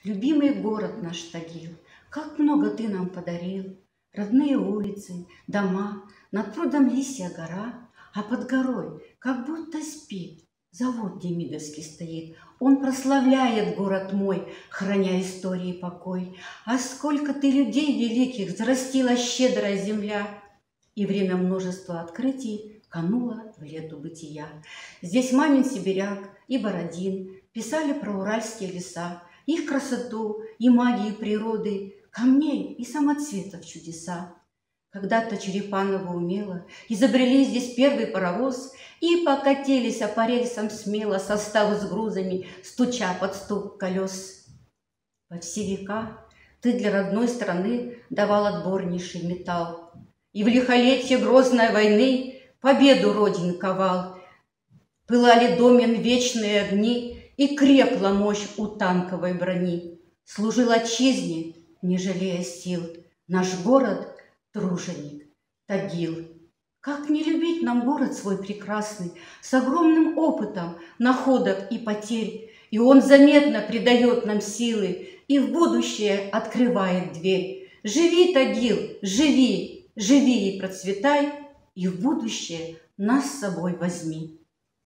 Любимый город наш Тагил, как много ты нам подарил. Родные улицы, дома, над прудом Лисья гора, а под горой, как будто спит, завод Демидовский стоит. Он прославляет город мой, храня истории покой. А сколько ты людей великих взрастила щедрая земля, и время множества открытий кануло в лету бытия. Здесь Мамин сибиряк и Бородин писали про уральские леса, их красоту и магию природы, камней и самоцветов чудеса. Когда-то Черепаново умело изобрели здесь первый паровоз и покатились по рельсам смело составы с грузами, стуча под стук колес. Во все века ты для родной страны давал отборнейший металл, и в лихолетье грозной войны победу Родин ковал. Пылали домен вечные огни, и крепла мощь у танковой брони. Служил отчизне, не жалея сил, наш город — труженик Тагил. Как не любить нам город свой прекрасный, с огромным опытом находок и потерь, и он заметно придает нам силы и в будущее открывает дверь. Живи, Тагил, живи, живи и процветай, и в будущее нас с собой возьми.